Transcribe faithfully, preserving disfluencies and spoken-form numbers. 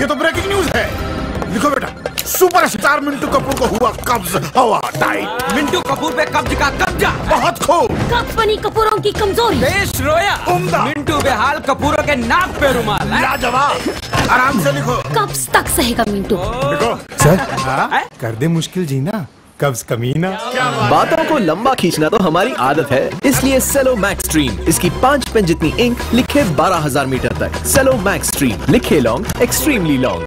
ये तो breaking news है। लिखो बेटा, सुपरस्टार मिंटू कपूर को हुआ कब्ज, हवा टाइट। मिंटू कपूर पे कब्ज का कब्जा। बहुत खूब। कब्ज बनी कपूरों की कमजोरी। देश रोया। उम्दा। मिंटू बेहाल कपूरों के नाक पे रुमाल। लाजवाब। आराम से लिखो। कब्ज तक सहेगा मिंटू। लिखो। सर कर दे मुश्किल जीना, कब्ज कमीना। बातों को लंबा खींचना तो हमारी आदत है, इसलिए सेलो मैक्सट्रीम, इसकी पांच पेन जितनी इंक, लिखे बारह हजार मीटर तक। सेलो मैक्सट्रीम, लिखे लॉन्ग, एक्सट्रीमली लॉन्ग।